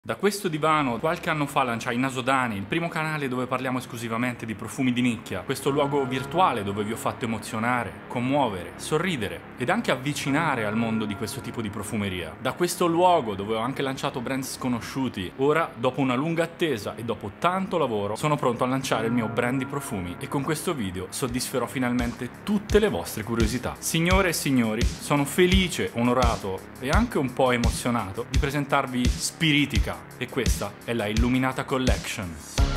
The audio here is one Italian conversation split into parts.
Da questo divano qualche anno fa lanciai Nasodani, il primo canale dove parliamo esclusivamente di profumi di nicchia, questo luogo virtuale dove vi ho fatto emozionare, commuovere, sorridere ed anche avvicinare al mondo di questo tipo di profumeria. Da questo luogo dove ho anche lanciato brand sconosciuti, ora dopo una lunga attesa e dopo tanto lavoro sono pronto a lanciare il mio brand di profumi e con questo video soddisferò finalmente tutte le vostre curiosità. Signore e signori, sono felice, onorato e anche un po' emozionato di presentarvi Spiritica. E questa è la Illuminata Collection.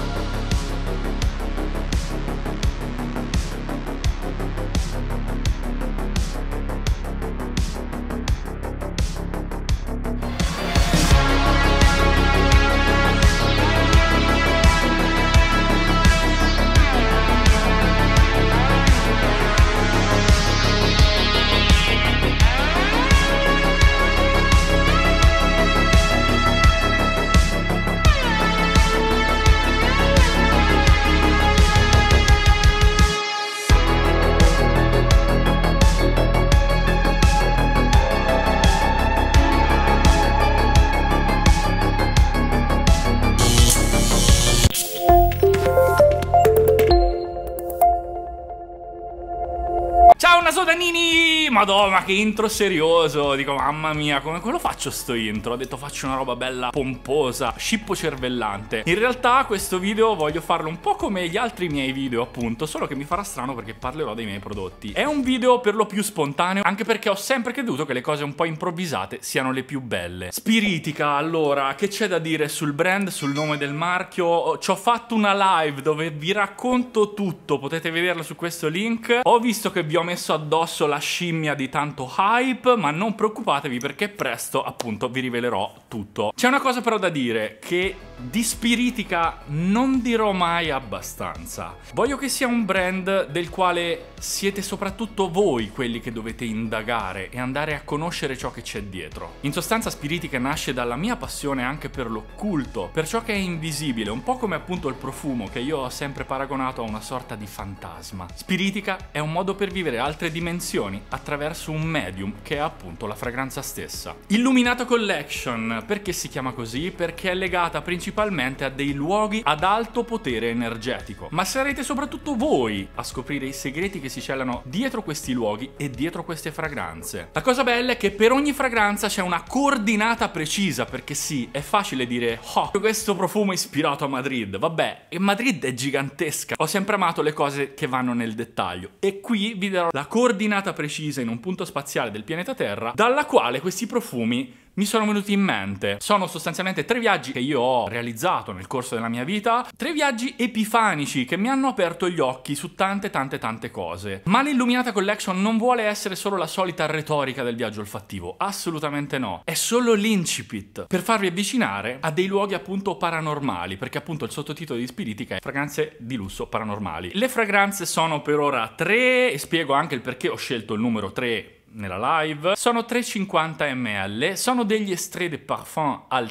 Ciao Nasodanini! Madonna, che intro serioso! Dico, mamma mia, come lo faccio sto intro? Ho detto faccio una roba bella pomposa, scippo cervellante. In realtà questo video voglio farlo un po' come gli altri miei video, appunto, solo che mi farà strano perché parlerò dei miei prodotti. È un video per lo più spontaneo, anche perché ho sempre creduto che le cose un po' improvvisate siano le più belle. Spiritica, allora, che c'è da dire sul brand, sul nome del marchio? Ci ho fatto una live dove vi racconto tutto, potete vederlo su questo link. Ho visto che vi ho messo addosso la scimmia di tanto hype, ma non preoccupatevi perché presto appunto vi rivelerò tutto. C'è una cosa però da dire, che di Spiritica non dirò mai abbastanza. Voglio che sia un brand del quale siete soprattutto voi quelli che dovete indagare e andare a conoscere ciò che c'è dietro. In sostanza Spiritica nasce dalla mia passione anche per l'occulto, per ciò che è invisibile, un po' come appunto il profumo che io ho sempre paragonato a una sorta di fantasma. Spiritica è un modo per vivere altre dimensioni attraverso un medium che è appunto la fragranza stessa. Illuminata Collection, perché si chiama così? Perché è legata principalmente a dei luoghi ad alto potere energetico, ma sarete soprattutto voi a scoprire i segreti che si celano dietro questi luoghi e dietro queste fragranze. La cosa bella è che per ogni fragranza c'è una coordinata precisa, perché sì, è facile dire oh, questo profumo è ispirato a Madrid, vabbè, e Madrid è gigantesca. Ho sempre amato le cose che vanno nel dettaglio e qui vi darò la coordinata precisa in un punto spaziale del pianeta Terra dalla quale questi profumi mi sono venuti in mente. Sono sostanzialmente 3 viaggi che io ho realizzato nel corso della mia vita, 3 viaggi epifanici che mi hanno aperto gli occhi su tante cose. Ma l'Illuminata Collection non vuole essere solo la solita retorica del viaggio olfattivo, assolutamente no. È solo l'incipit per farvi avvicinare a dei luoghi appunto paranormali, perché appunto il sottotitolo di Spiritica è fragranze di lusso paranormali. Le fragranze sono per ora 3 e spiego anche il perché ho scelto il numero 3 nella live. Sono 350 ml, sono degli extrait de parfum al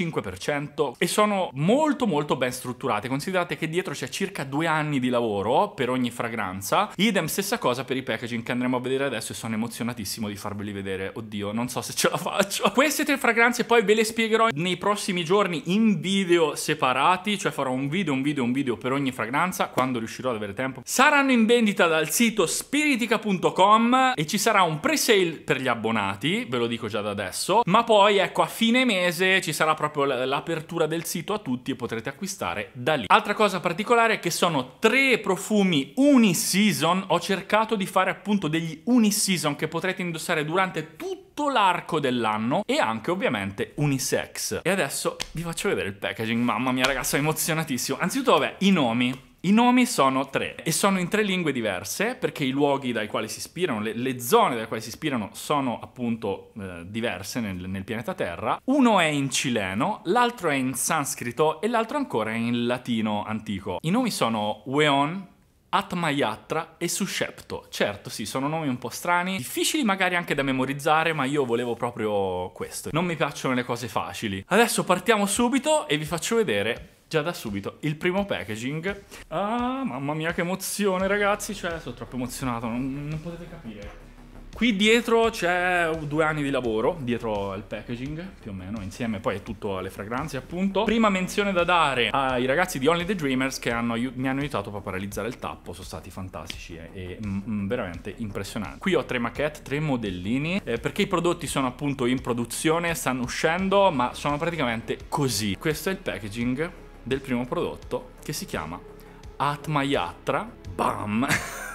35% e sono molto ben strutturate. Considerate che dietro c'è circa 2 anni di lavoro per ogni fragranza. Idem stessa cosa per i packaging che andremo a vedere adesso e sono emozionatissimo di farveli vedere. Oddio, non so se ce la faccio. Queste 3 fragranze poi ve le spiegherò nei prossimi giorni in video separati, cioè farò un video per ogni fragranza quando riuscirò ad avere tempo. Saranno in vendita dal sito spiritica.com e ci sarà un pre-sale per gli abbonati, ve lo dico già da adesso, ma poi ecco a fine mese ci sarà proprio l'apertura del sito a tutti e potrete acquistare da lì. Altra cosa particolare è che sono 3 profumi uniseason. Ho cercato di fare appunto degli uniseason che potrete indossare durante tutto l'arco dell'anno e anche ovviamente unisex. E adesso vi faccio vedere il packaging. Mamma mia ragazzi, sono emozionatissimo. Anzitutto vabbè, i nomi. I nomi sono 3 e sono in 3 lingue diverse perché i luoghi dai quali si ispirano, le zone dalle quali si ispirano sono appunto diverse nel pianeta Terra. Uno è in cileno, l'altro è in sanscrito e l'altro ancora è in latino antico. I nomi sono Weon, Atmayatra e Sushepto. Certo, sì, sono nomi un po' strani, difficili magari anche da memorizzare, ma io volevo proprio questo. Non mi piacciono le cose facili. Adesso partiamo subito e vi faccio vedere già da subito il primo packaging. Ah, mamma mia che emozione ragazzi, cioè sono troppo emozionato, non potete capire Qui dietro c'è 2 anni di lavoro, dietro al packaging, più o meno, insieme poi è tutto alle fragranze, appunto. Prima menzione da dare ai ragazzi di Only the Dreamers che mi hanno aiutato proprio a realizzare il tappo, sono stati fantastici e veramente impressionanti. Qui ho 3 maquette, 3 modellini, perché i prodotti sono appunto in produzione, stanno uscendo, ma sono praticamente così. Questo è il packaging del primo prodotto, che si chiama Atma Yatra. Bam!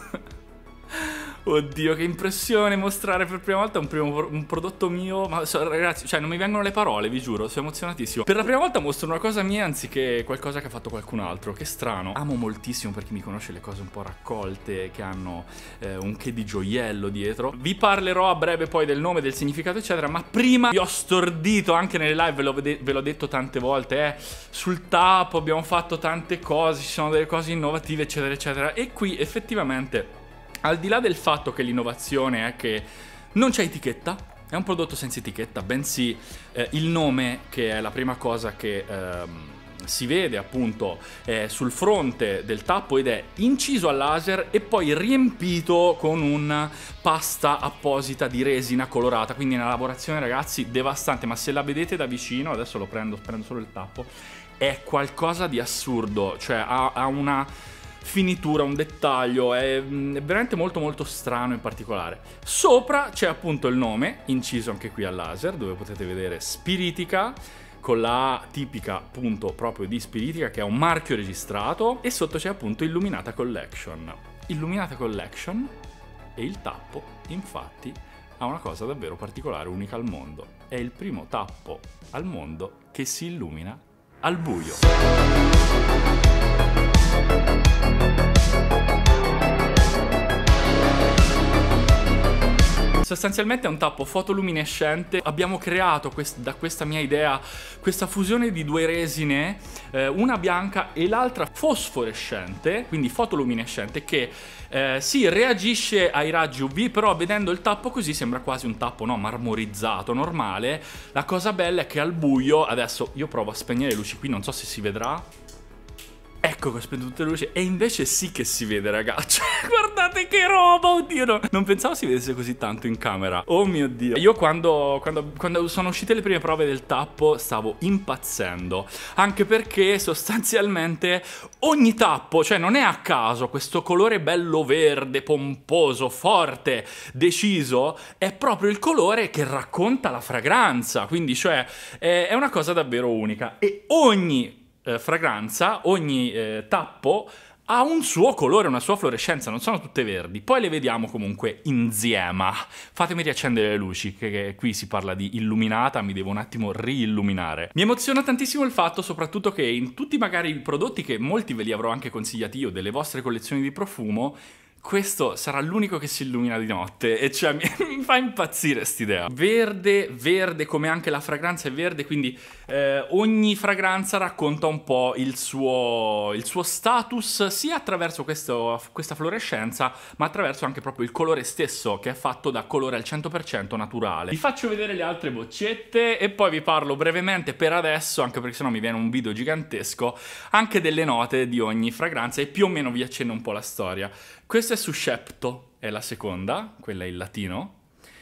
Oddio, che impressione mostrare per prima volta un prodotto mio. Ma ragazzi, cioè non mi vengono le parole, vi giuro, sono emozionatissimo. Per la prima volta mostro una cosa mia anziché qualcosa che ha fatto qualcun altro. Che strano. Amo moltissimo, per chi mi conosce, le cose un po' raccolte, che hanno un che di gioiello dietro. Vi parlerò a breve poi del nome, del significato eccetera, ma prima vi ho stordito anche nelle live, ve l'ho detto tante volte, sul tappo abbiamo fatto tante cose, ci sono delle cose innovative eccetera eccetera. E qui effettivamente, al di là del fatto che l'innovazione è che non c'è etichetta, è un prodotto senza etichetta, bensì il nome, che è la prima cosa che si vede appunto sul fronte del tappo, ed è inciso a laser e poi riempito con una pasta apposita di resina colorata. Quindi una lavorazione, ragazzi, devastante, ma se la vedete da vicino, adesso lo prendo solo il tappo, è qualcosa di assurdo, cioè ha una finitura, un dettaglio, è veramente molto molto strano e particolare. Sopra c'è appunto il nome, inciso anche qui al laser, dove potete vedere Spiritica, con la A tipica appunto proprio di Spiritica, che è un marchio registrato, e sotto c'è appunto Illuminata Collection. Illuminata Collection, e il tappo infatti ha una cosa davvero particolare, unica al mondo. È il primo tappo al mondo che si illumina al buio. Sostanzialmente è un tappo fotoluminescente. Abbiamo creato da questa mia idea questa fusione di 2 resine, una bianca e l'altra fosforescente, quindi fotoluminescente, che si reagisce ai raggi UV, però vedendo il tappo così sembra quasi un tappo, no, marmorizzato, normale. La cosa bella è che al buio, adesso io provo a spegnere le luci qui, non so se si vedrà. Ecco che ho spento tutte le luci, e invece sì che si vede, ragazzi. Guardate che roba, oddio, no. Non pensavo si vedesse così tanto in camera. Oh mio Dio. Io quando sono uscite le prime prove del tappo stavo impazzendo, anche perché sostanzialmente ogni tappo, cioè non è a caso, questo colore bello verde, pomposo, forte, deciso, è proprio il colore che racconta la fragranza. Quindi, cioè, è una cosa davvero unica. E ogni fragranza, ogni tappo ha un suo colore, una sua fluorescenza, non sono tutte verdi. Poi le vediamo comunque insieme. Fatemi riaccendere le luci, che qui si parla di illuminata, mi devo un attimo riilluminare. Mi emoziona tantissimo il fatto soprattutto che in tutti magari i prodotti, che molti ve li avrò anche consigliati io, delle vostre collezioni di profumo, questo sarà l'unico che si illumina di notte, e cioè mi fa impazzire st'idea. Verde, verde, come anche la fragranza è verde, quindi ogni fragranza racconta un po' il suo status, sia attraverso questa fluorescenza, ma attraverso anche proprio il colore stesso, che è fatto da colore al 100% naturale. Vi faccio vedere le altre boccette e poi vi parlo brevemente per adesso, anche perché sennò mi viene un video gigantesco, anche delle note di ogni fragranza, e più o meno vi accenno un po' la storia. Questa è Suscepto, è la seconda, quella in latino,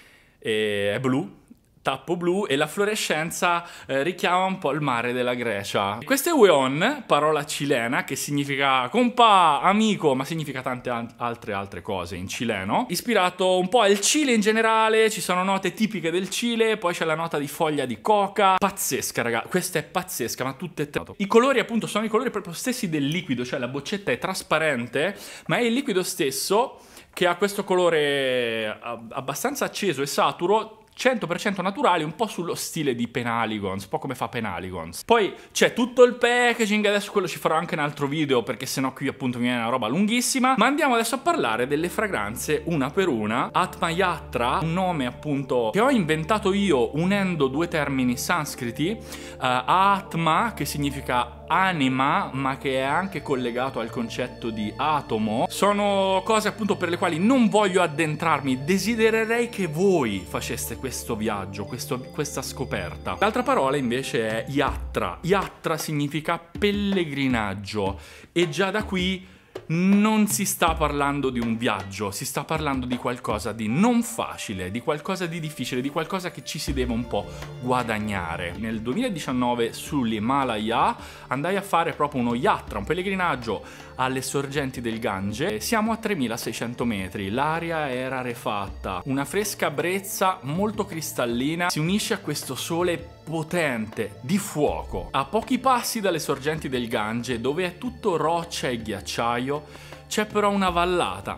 è blu, tappo blu, e la fluorescenza richiama un po' il mare della Grecia. Questo è Weon, parola cilena che significa compa, amico, ma significa tante altre cose in cileno. Ispirato un po' al Cile in generale, ci sono note tipiche del Cile, poi c'è la nota di foglia di coca. Pazzesca, raga, questa è pazzesca, ma tutte e tre. I colori appunto sono i colori proprio stessi del liquido, cioè la boccetta è trasparente, ma è il liquido stesso che ha questo colore abbastanza acceso e saturo, 100% naturali, un po' sullo stile di Penaligons, un po' come fa Penaligons. Poi c'è tutto il packaging, adesso quello ci farò anche un altro video, perché sennò qui appunto mi viene una roba lunghissima. Ma andiamo adesso a parlare delle fragranze una per una. Atma Yatra, un nome appunto che ho inventato io unendo 2 termini sanscriti, Atma, che significa anima, ma che è anche collegato al concetto di atomo. Sono cose appunto per le quali non voglio addentrarmi, desidererei che voi faceste questo viaggio, questa scoperta. L'altra parola invece è Yatra. Yatra significa pellegrinaggio, e già da qui non si sta parlando di un viaggio, si sta parlando di qualcosa di non facile, di qualcosa di difficile, di qualcosa che ci si deve un po' guadagnare. Nel 2019 sull'Himalaya andai a fare proprio uno yatra, un pellegrinaggio alle sorgenti del Gange. Siamo a 3600 metri, l'aria era rarefatta, una fresca brezza molto cristallina si unisce a questo sole potente di fuoco. A pochi passi dalle sorgenti del Gange, dove è tutto roccia e ghiacciaio, c'è però una vallata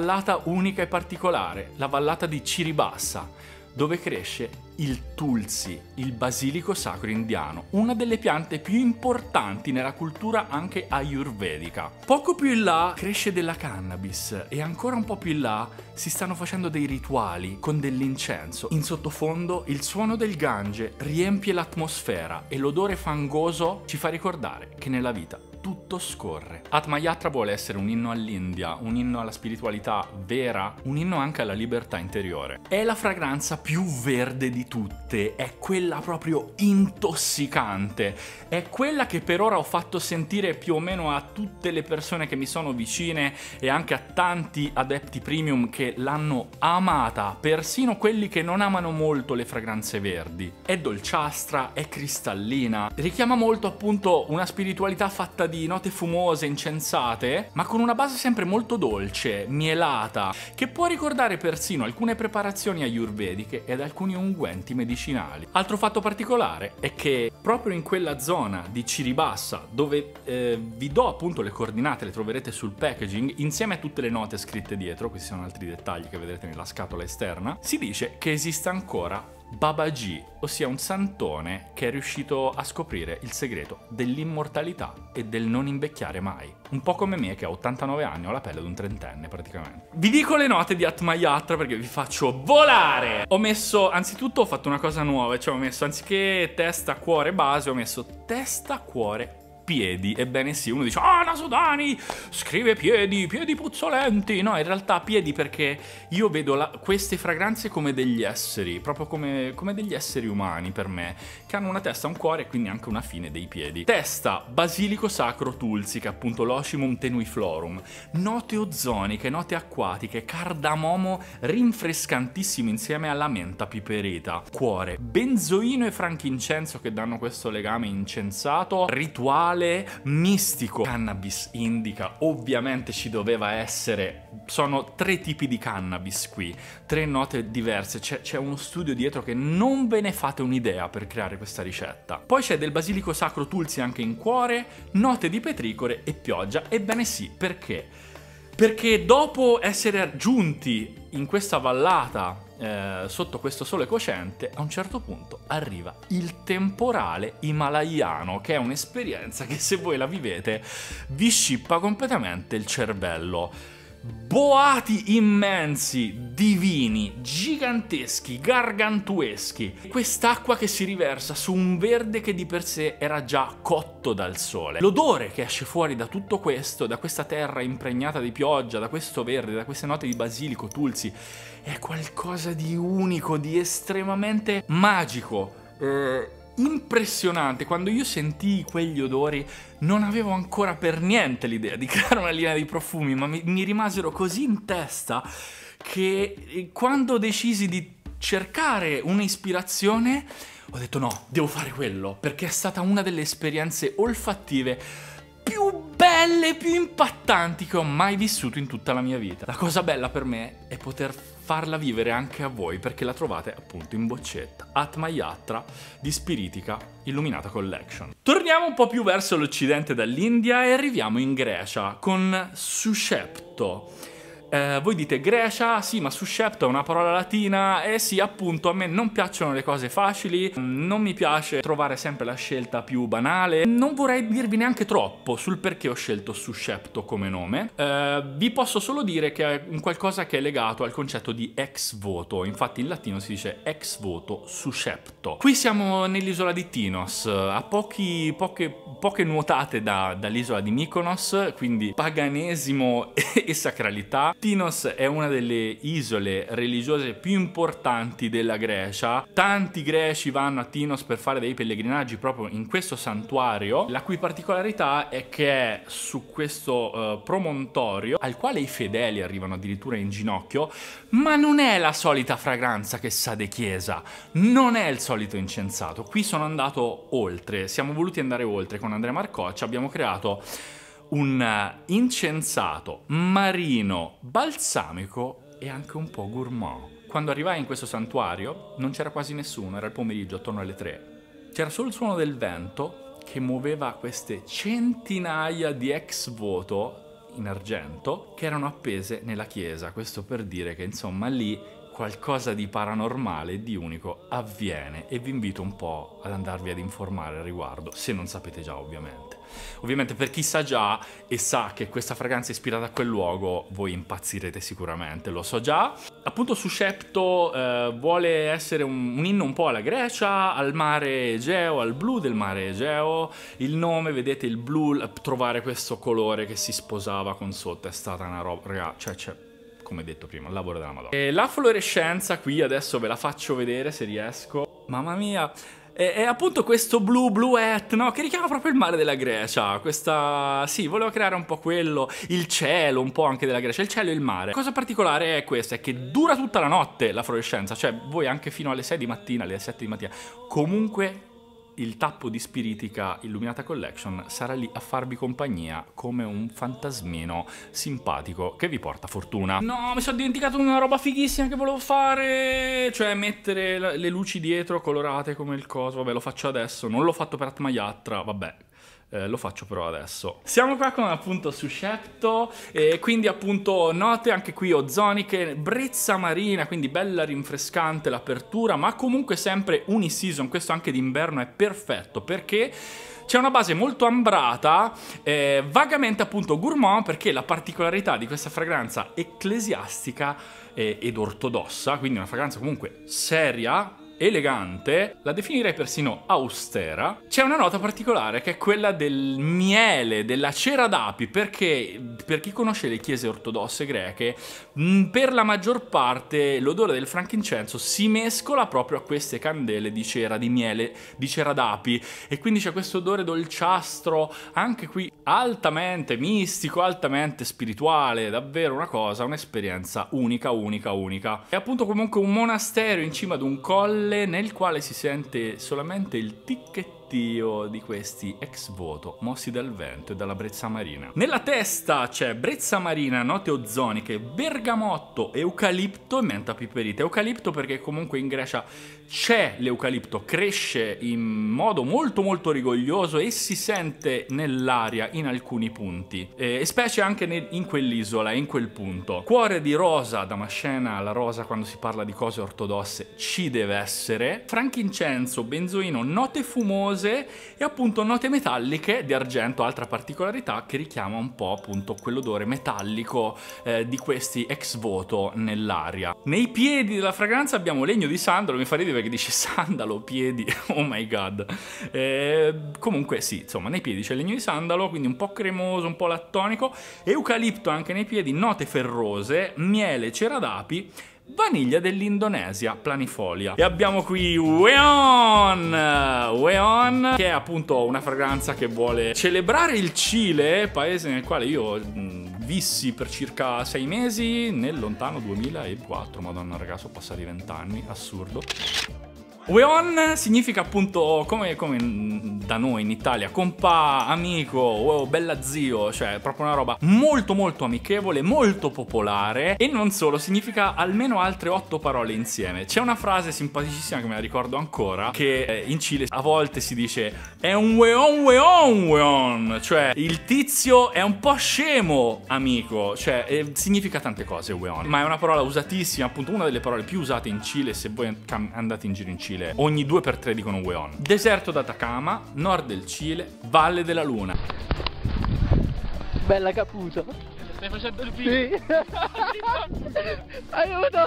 unica e particolare, la vallata di Chiribassa, dove cresce il tulsi, il basilico sacro indiano, una delle piante più importanti nella cultura anche ayurvedica. Poco più in là cresce della cannabis e ancora un po' più in là si stanno facendo dei rituali con dell'incenso. In sottofondo il suono del Gange riempie l'atmosfera e l'odore fangoso ci fa ricordare che nella vita tutto scorre. Atma Yatra vuole essere un inno all'India, un inno alla spiritualità vera, un inno anche alla libertà interiore. È la fragranza più verde di tutte, è quella proprio intossicante, è quella che per ora ho fatto sentire più o meno a tutte le persone che mi sono vicine e anche a tanti adepti premium che l'hanno amata, persino quelli che non amano molto le fragranze verdi. È dolciastra, è cristallina, richiama molto appunto una spiritualità fatta di note fumose, incensate, ma con una base sempre molto dolce, mielata, che può ricordare persino alcune preparazioni ayurvediche ed alcuni unguenti medicinali. Altro fatto particolare è che proprio in quella zona di Chiribassa, dove vi do appunto le coordinate, le troverete sul packaging, insieme a tutte le note scritte dietro, questi sono altri dettagli che vedrete nella scatola esterna, si dice che esiste ancora Babaji, ossia un santone che è riuscito a scoprire il segreto dell'immortalità e del non invecchiare mai. Un po' come me che ho 89 anni, ho la pelle di un trentenne praticamente. Vi dico le note di Atma Yatra perché vi faccio volare! Anzitutto ho fatto una cosa nuova, cioè ho messo anziché testa, cuore, base, ho messo testa, cuore, piedi. Ebbene sì, uno dice Nasudani scrive piedi puzzolenti. No, in realtà piedi, perché io vedo queste fragranze come degli esseri, proprio come degli esseri umani per me, che hanno una testa, un cuore e quindi anche una fine dei piedi. Testa, basilico sacro tulsi, che è appunto l'Oshimum tenuiflorum, note ozoniche, note acquatiche, cardamomo rinfrescantissimo insieme alla menta piperita. Cuore, benzoino e frankincenso che danno questo legame incensato, rituale mistico. Cannabis indica, ovviamente ci doveva essere, sono 3 tipi di cannabis qui, 3 note diverse, c'è uno studio dietro che non ve ne fate un'idea per creare questa ricetta. Poi c'è del basilico sacro tulsi anche in cuore, note di petricore e pioggia. Ebbene sì, perché? Perché dopo essere giunti in questa vallata sotto questo sole cocente, a un certo punto arriva il temporale himalayano, che è un'esperienza che, se voi la vivete, vi scippa completamente il cervello. Boati immensi, divini, giganteschi, gargantueschi. Quest'acqua che si riversa su un verde che di per sé era già cotto dal sole. L'odore che esce fuori da tutto questo, da questa terra impregnata di pioggia, da questo verde, da queste note di basilico, tulsi, è qualcosa di unico, di estremamente magico. Impressionante. Quando io sentii quegli odori non avevo ancora per niente l'idea di creare una linea di profumi, ma mi rimasero così in testa che quando decisi di cercare un'ispirazione ho detto no, devo fare quello, perché è stata una delle esperienze olfattive più belle, più impattanti che ho mai vissuto in tutta la mia vita. La cosa bella per me è poter farla vivere anche a voi, perché la trovate appunto in boccetta. Atma Yatra di Spiritica Illuminata Collection. Torniamo un po' più verso l'occidente dall'India e arriviamo in Grecia con Sushepto. Voi dite Grecia, sì, ma Sushepto è una parola latina. Sì, appunto, a me non piacciono le cose facili, non mi piace trovare sempre la scelta più banale. Non vorrei dirvi neanche troppo sul perché ho scelto Sushepto come nome. Vi posso solo dire che è un qualcosa che è legato al concetto di ex voto. Infatti in latino si dice ex voto Sushepto. Qui siamo nell'isola di Tinos, a poche nuotate dall'isola di Mykonos, quindi paganesimo e sacralità. Tinos è una delle isole religiose più importanti della Grecia. Tanti greci vanno a Tinos per fare dei pellegrinaggi proprio in questo santuario, la cui particolarità è che è su questo promontorio al quale i fedeli arrivano addirittura in ginocchio, ma non è la solita fragranza che sa di chiesa, non è il solito incensato. Qui sono andato oltre, siamo voluti andare oltre con Andrea Marcoccia, abbiamo creato un incensato marino balsamico e anche un po' gourmand. Quando arrivai in questo santuario non c'era quasi nessuno, era il pomeriggio attorno alle 3. C'era solo il suono del vento che muoveva queste centinaia di ex voto in argento che erano appese nella chiesa. Questo per dire che insomma lì qualcosa di paranormale e di unico avviene, e vi invito un po' ad andarvi ad informare al riguardo, se non sapete già ovviamente. Ovviamente per chi sa già e sa che questa fragranza è ispirata a quel luogo, voi impazzirete sicuramente, lo so già. Appunto Suscepto vuole essere un inno un po' alla Grecia, al mare Egeo, al blu del mare Egeo. Il nome, vedete il blu, trovare questo colore che si sposava con sotto è stata una roba, raga, cioè come detto prima, il lavoro della Madonna. E la fluorescenza qui adesso ve la faccio vedere se riesco. Mamma mia, è appunto questo bluette, no? Che richiama proprio il mare della Grecia. Questa, sì, volevo creare un po' quello, il cielo un po' anche della Grecia, il cielo e il mare. La cosa particolare è questa, è che dura tutta la notte la fluorescenza, cioè voi anche fino alle 6 di mattina, alle 7 di mattina, comunque il tappo di Spiritica Illuminata Collection sarà lì a farvi compagnia come un fantasmino simpatico che vi porta fortuna. No, mi sono dimenticato una roba fighissima che volevo fare, cioè mettere le luci dietro colorate come il coso. Vabbè, lo faccio adesso, non l'ho fatto per Atmayatra, vabbè. Lo faccio però adesso. Siamo qua con appunto Suscepto, quindi appunto note anche qui ozoniche, brezza marina, quindi bella rinfrescante l'apertura, ma comunque sempre uniseason. Questo anche d'inverno è perfetto perché c'è una base molto ambrata, vagamente appunto gourmand, perché la particolarità di questa fragranza ecclesiastica ed ortodossa, quindi una fragranza comunque seria, elegante, la definirei persino austera. C'è una nota particolare che è quella del miele, della cera d'api, perché per chi conosce le chiese ortodosse greche, per la maggior parte l'odore del frankincenso si mescola proprio a queste candele di cera, di miele, di cera d'api, e quindi c'è questo odore dolciastro, anche qui altamente mistico, altamente spirituale, davvero una cosa, un'esperienza unica. È appunto comunque un monastero in cima ad un colle nel quale si sente solamente il ticchettio di questi ex voto mossi dal vento e dalla brezza marina. Nella testa c'è brezza marina, note ozoniche, bergamotto, eucalipto e menta piperita. Eucalipto perché comunque in Grecia c'è l'eucalipto, cresce in modo molto rigoglioso e si sente nell'aria in alcuni punti, e specie anche in quell'isola, in quel punto. Cuore di rosa, damascena, la rosa quando si parla di cose ortodosse ci deve essere. Frankincenso, benzoino, note fumose e appunto note metalliche di argento, altra particolarità che richiama un po' appunto quell'odore metallico di questi ex voto nell'aria. Nei piedi della fragranza abbiamo legno di sandalo, mi fa ridere perché dice sandalo, piedi, oh my god. Comunque sì, insomma nei piedi c'è legno di sandalo, quindi un po' cremoso, un po' lattonico, eucalipto anche nei piedi, note ferrose, miele, cera d'api, vaniglia dell'Indonesia, planifolia. E abbiamo qui Weon, che è appunto una fragranza che vuole celebrare il Cile, paese nel quale io vissi per circa 6 mesi nel lontano 2004. Madonna raga, sono passati 20 anni, assurdo. Weon significa appunto come da noi in Italia, compà, amico, wow, bella zio, cioè proprio una roba molto amichevole, molto popolare, e non solo, significa almeno altre 8 parole insieme. C'è una frase simpaticissima che me la ricordo ancora, che in Cile a volte si dice è un weon, cioè il tizio è un po' scemo, amico, cioè significa tante cose weon, ma è una parola usatissima, appunto una delle parole più usate in Cile. Se voi andate in giro in Cile, ogni 2x3 dicono weon. Deserto d'Atacama, nord del Cile, Valle della Luna. Bella Caputo. Stai facendo il video? Sì. Aiuto!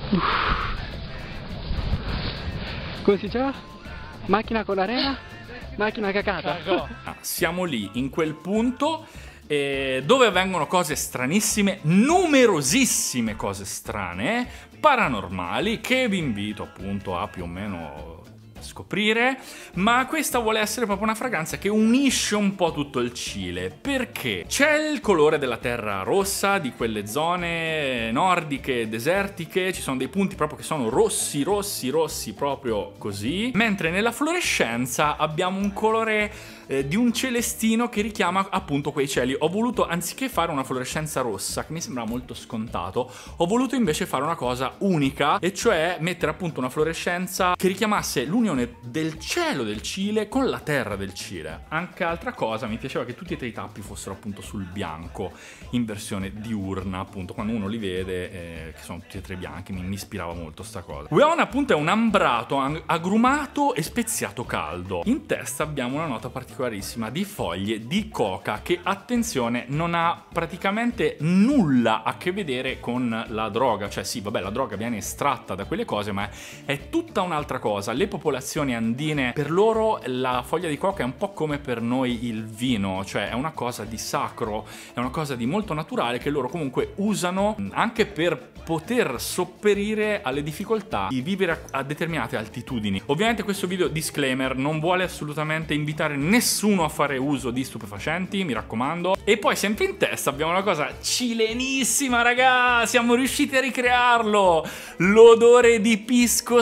Come si chiama? Macchina con arena? Macchina cacata. Siamo lì, in quel punto, dove avvengono cose stranissime, numerosissime cose strane, paranormali, che vi invito appunto a più o meno scoprire, ma questa vuole essere proprio una fragranza che unisce un po' tutto il Cile, perché c'è il colore della terra rossa di quelle zone nordiche, desertiche, ci sono dei punti proprio che sono rossi, rossi, rossi, proprio così, mentre nella fluorescenza abbiamo un colore di un celestino che richiama appunto quei cieli. Ho voluto, anziché fare una fluorescenza rossa, che mi sembra molto scontato, ho voluto invece fare una cosa unica, e cioè mettere appunto una fluorescenza che richiamasse l'unione del cielo del Cile con la terra del Cile. Anche altra cosa, mi piaceva che tutti e tre i tappi fossero appunto sul bianco, in versione diurna, appunto, quando uno li vede, che sono tutti e tre bianchi, mi ispirava molto sta cosa. Weon appunto è un ambrato agrumato e speziato caldo. In testa abbiamo una nota particolarissima di foglie di coca che, attenzione, non ha praticamente nulla a che vedere con la droga. Cioè sì, vabbè, la droga viene estratta da quelle cose, ma è tutta un'altra cosa. Le popolazioni andine, per loro la foglia di coca è un po' come per noi il vino, cioè è una cosa di sacro, è una cosa di molto naturale che loro comunque usano anche per poter sopperire alle difficoltà di vivere a determinate altitudini. Ovviamente questo video, disclaimer, non vuole assolutamente invitare nessuno a fare uso di stupefacenti, mi raccomando. E poi sempre in testa abbiamo una cosa cilenissima, raga, siamo riusciti a ricrearlo, l'odore di pisco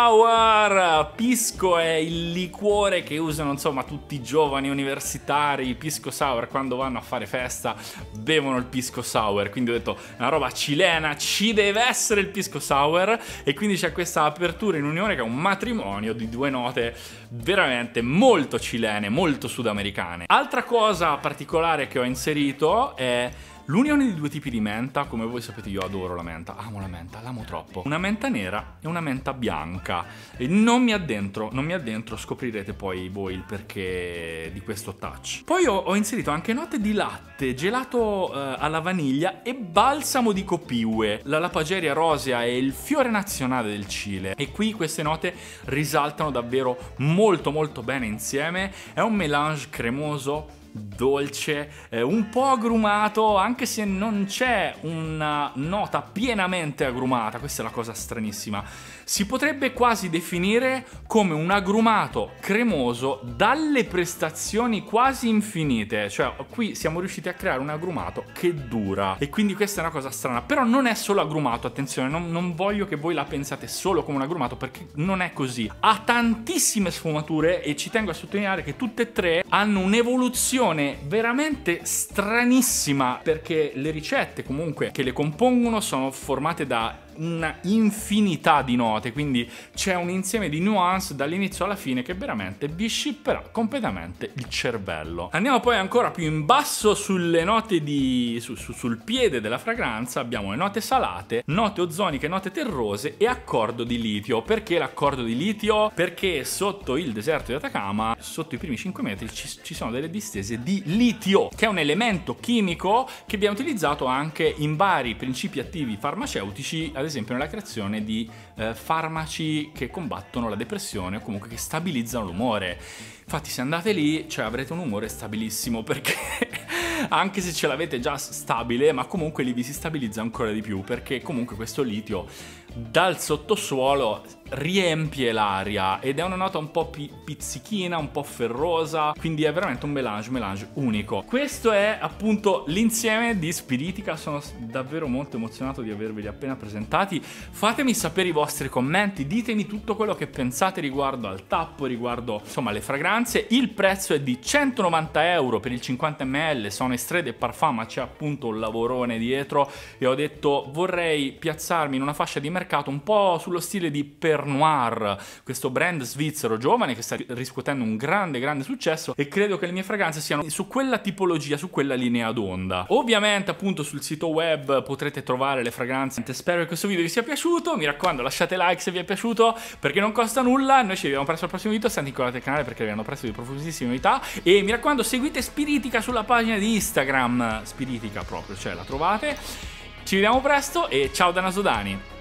sour. Pisco è il liquore che usano insomma tutti i giovani universitari, pisco sour, quando vanno a fare festa bevono il pisco sour, quindi ho detto una roba cilena, ci deve essere il pisco sour, e quindi c'è questa apertura in unione che è un matrimonio di due note veramente molto cilene, molto sudamericane. Altra cosa particolare che ho inserito è l'unione di due tipi di menta. Come voi sapete, io adoro la menta, amo la menta, l'amo troppo. Una menta nera e una menta bianca. E non mi addentro, scoprirete poi voi il perché di questo touch. Poi ho inserito anche note di latte, gelato alla vaniglia e balsamo di copiue. La Pageria rosea è il fiore nazionale del Cile, e qui queste note risaltano davvero molto molto bene insieme. È un mélange cremoso, dolce, un po' agrumato, anche se non c'è una nota pienamente agrumata. Questa è la cosa stranissima. Si potrebbe quasi definire come un agrumato cremoso dalle prestazioni quasi infinite. Cioè qui siamo riusciti a creare un agrumato che dura, e quindi questa è una cosa strana. Però non è solo agrumato, attenzione, non voglio che voi la pensate solo come un agrumato, perché non è così. Ha tantissime sfumature, e ci tengo a sottolineare che tutte e tre hanno un'evoluzione veramente stranissima, perché le ricette comunque che le compongono sono formate da una infinità di note, quindi c'è un insieme di nuance dall'inizio alla fine che veramente vi scipperà completamente il cervello. Andiamo poi ancora più in basso sulle note sul piede della fragranza. Abbiamo le note salate, note ozoniche, note terrose e accordo di litio. Perché l'accordo di litio? Perché sotto il deserto di Atacama, sotto i primi 5 metri, ci sono delle distese di litio, che è un elemento chimico che viene utilizzato anche in vari principi attivi farmaceutici, ad esempio nella creazione di farmaci che combattono la depressione o comunque che stabilizzano l'umore. Infatti se andate lì, cioè, avrete un umore stabilissimo, perché anche se ce l'avete già stabile, ma comunque lì vi si stabilizza ancora di più, perché comunque questo litio dal sottosuolo riempie l'aria ed è una nota un po' pizzichina, un po' ferrosa, quindi è veramente un melange unico. Questo è appunto l'insieme di Spiritica. Sono davvero molto emozionato di averveli appena presentati. Fatemi sapere i vostri commenti, ditemi tutto quello che pensate riguardo al tappo, riguardo insomma le fragranze. Il prezzo è di 190 euro per il 50 ml, sono Extrait de Parfum, ma c'è appunto un lavorone dietro, e ho detto vorrei piazzarmi in una fascia di mercato un po' sullo stile di Perle Noir, questo brand svizzero giovane che sta riscuotendo un grande successo, e credo che le mie fragranze siano su quella tipologia, su quella linea d'onda. Ovviamente appunto sul sito web potrete trovare le fragranze. Spero che questo video vi sia piaciuto, mi raccomando lasciate like se vi è piaciuto, perché non costa nulla. Noi ci vediamo presto al prossimo video, state incollati al canale perché arriveranno presto di profondissime novità, e mi raccomando seguite Spiritica sulla pagina di Instagram, Spiritica proprio, cioè la trovate. Ci vediamo presto e ciao da Nasodani.